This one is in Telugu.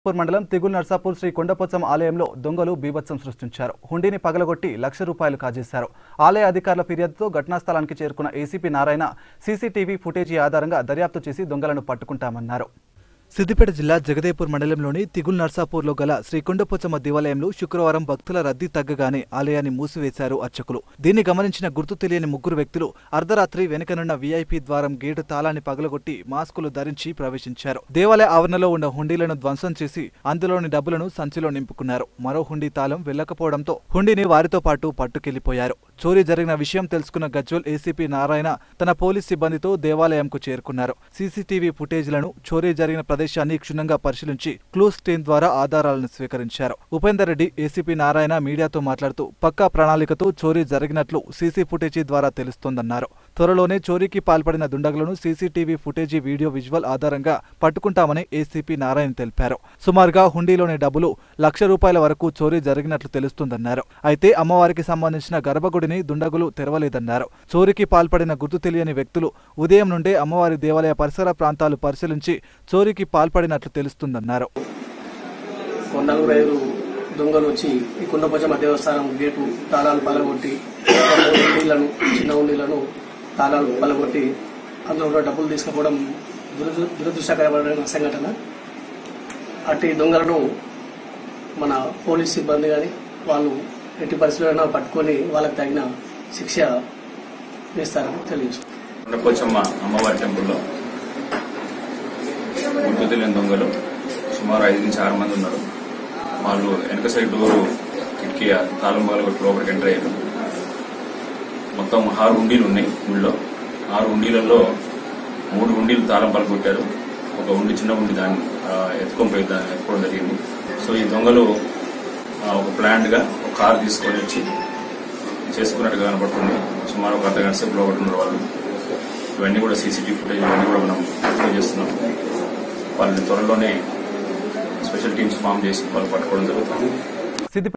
మండలం తిగుల్ నర్సాపూర్ శ్రీ కొండపోచమ్మ ఆలయంలో దొంగలు బీభత్సం సృష్టించారు. హుండీని పగలగొట్టి ₹1,00,000 కాజేశారు. ఆలయ అధికారుల ఫిర్యాదుతో ఘటనా స్థలానికి చేరుకున్న ఏసీపీ నారాయణ సీసీటీవీ ఫుటేజీ ఆధారంగా దర్యాప్తు చేసి దొంగలను పట్టుకుంటామన్నారు. సిద్దిపేట జిల్లా జగదేపూర్ మండలంలోని తిగుల్ నర్సాపూర్లో గల శ్రీ కొండపోచమ్మ దేవాలయంలో శుక్రవారం భక్తుల రద్దీ తగ్గగానే ఆలయాన్ని మూసివేశారు అర్చకులు. దీన్ని గమనించిన గుర్తు తెలియని ముగ్గురు వ్యక్తులు అర్ధరాత్రి వెనుకనున్న వీఐపీ ద్వారం గేటు తాళాన్ని పగలగొట్టి మాస్కులు ధరించి ప్రవేశించారు. దేవాలయ ఆవరణలో ఉన్న హుండీలను ధ్వంసం చేసి అందులోని డబ్బులను సంచిలో నింపుకున్నారు. మరో హుండీ తాళం వెళ్లకపోవడంతో హుండీని వారితో పాటు పట్టుకెళ్లిపోయారు. చోరీ జరిగిన విషయం తెలుసుకున్న గజ్వేల్ ఏసీపీ నారాయణ తన పోలీస్ సిబ్బందితో దేవాలయంకు చేరుకున్నారు. సీసీటీవీ ఫుటేజ్లను చోరీ జరిగిన ప్రదేశాన్ని క్షుణ్ణంగా పరిశీలించి క్లూస్ టీం ద్వారా ఆధారాలను స్వీకరించారు. ఉపేందర్ రెడ్డి ఏసీపీ నారాయణ మీడియాతో మాట్లాడుతూ పక్కా ప్రణాళికతో చోరీ జరిగినట్లు సీసీ ఫుటేజీ ద్వారా తెలుస్తోందన్నారు. త్వరలోనే చోరీకి పాల్పడిన దుండగులను సీసీటీవీ ఫుటేజీ వీడియో విజువల్ ఆధారంగా పట్టుకుంటామని ఏసీపీ నారాయణ తెలిపారు. సుమారుగా హుండీలోని డబ్బులు ₹1,00,000 వరకు చోరీ జరిగినట్లు తెలుస్తోందన్నారు. అయితే అమ్మవారికి సంబంధించిన గర్భగుడిని దుండగులు తెరవలేదన్నారు. చోరీకి పాల్పడిన గుర్తు తెలియని వ్యక్తులు ఉదయం నుండే అమ్మవారి దేవాలయ పరిసర ప్రాంతాలు పరిశీలించి చోరీకి పాల్పడినట్లు తెలుస్తుందన్నారు. దొంగలు వచ్చి ఈ కొండపోచమ్మ దేవస్థానం గేటు తాళాలు పలగొట్టి చిన్న ఉండిలను తాళాలు పలగొట్టి అందులో డబ్బులు తీసుకుపోవడం దురదృష్టకరమైన సంఘటన. అట్టి దొంగలను మన పోలీస్ సిబ్బంది కానీ వాళ్ళు ఎట్టి పరిస్థితుల్లో పట్టుకొని వాళ్ళకి తగిన శిక్ష వేస్తారని తెలియజేస్తారు. కొండపోచమ్మ అమ్మవారి టెంపుల్లో గుర్తు తెలియని దొంగలు సుమారు 5 నుంచి 6 మంది ఉన్నారు. వాళ్ళు వెనక సైడ్ డోరు కిటికీ తాళం పగలగొట్టి లోపలికి ఎంటర్ అయ్యారు. మొత్తం 6 హుండీలు ఉన్నాయి. ఊళ్ళో 6 హుండీలలో 3 హుండీలు తాళం పగలగొట్టారు. ఒక హుండీ చిన్న హుండీ దాన్ని ఎత్తుకోవడం జరిగింది. సో ఈ దొంగలు ఒక ప్లాంట్ గా ఒక కారు తీసుకొని వచ్చి చేసుకున్నట్టుగా కనపడుతుంది. సుమారు ఒక అర్ధగంట సేపు లోపల ఉన్నారు వాళ్ళు. ఇవన్నీ కూడా సీసీటీవీ ఫుటేజ్ ఇవన్నీ కూడా మనం అప్లై చేస్తున్నాం. వాళ్ళని త్వరలోనే స్పెషల్ టీమ్స్ ఫామ్ చేసి వాళ్ళు పట్టుకోవడం జరుగుతుంది.